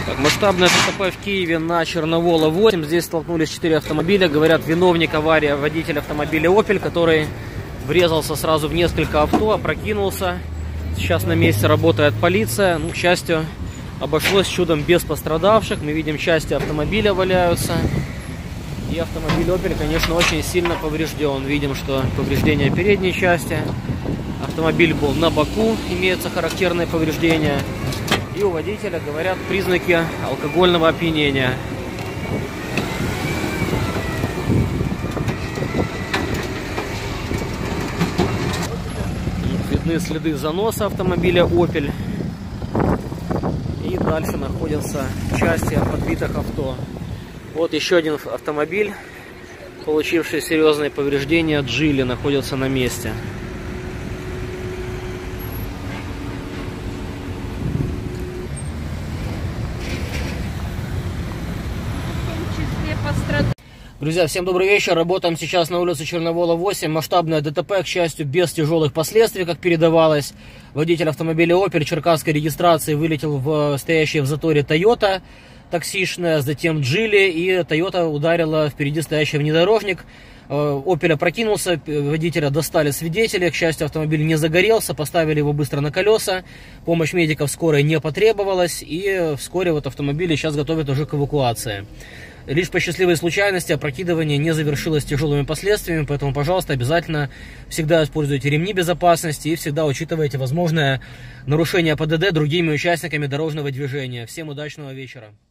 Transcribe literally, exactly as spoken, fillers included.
Так, масштабное ДТП в Киеве на Черновола восемь. Здесь столкнулись четыре автомобиля. Говорят, виновник аварии водитель автомобиля Opel, который врезался сразу в несколько авто, опрокинулся. Сейчас на месте работает полиция. Ну, к счастью, обошлось чудом без пострадавших. Мы видим, части автомобиля валяются. И автомобиль Opel, конечно, очень сильно поврежден. Видим, что повреждения передней части. Автомобиль был на боку, имеются характерные повреждения. И у водителя, говорят, признаки алкогольного опьянения. Видны следы заноса автомобиля Opel. И дальше находятся части подбитых авто. Вот еще один автомобиль, получивший серьезные повреждения, Джили, находится на месте. Друзья, всем добрый вечер. Работаем сейчас на улице Черновола восемь. Масштабное ДТП, к счастью, без тяжелых последствий, как передавалось. Водитель автомобиля Opel черкасской регистрации вылетел в стоящий в заторе Toyota таксишная, затем Джили, и Toyota ударила впереди стоящий внедорожник. Opel опрокинулся, водителя достали свидетели. К счастью, автомобиль не загорелся, поставили его быстро на колеса. Помощь медиков скорой не потребовалась, и вскоре вот автомобиль сейчас готовят уже к эвакуации. Лишь по счастливой случайности опрокидывание не завершилось тяжелыми последствиями, поэтому, пожалуйста, обязательно всегда используйте ремни безопасности и всегда учитывайте возможное нарушение ПДД другими участниками дорожного движения. Всем удачного вечера!